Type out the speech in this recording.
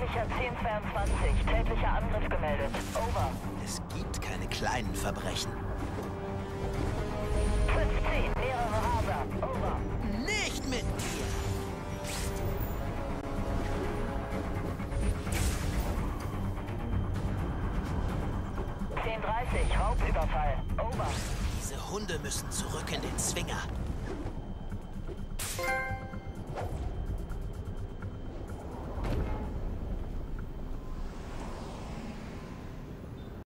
Südlicher 1022, tätlicher Angriff gemeldet. Over. Es gibt keine kleinen Verbrechen. 15, mehrere Haser. Over. Nicht mit dir! Raubüberfall. Over. Diese Hunde müssen zurück in den Zwinger.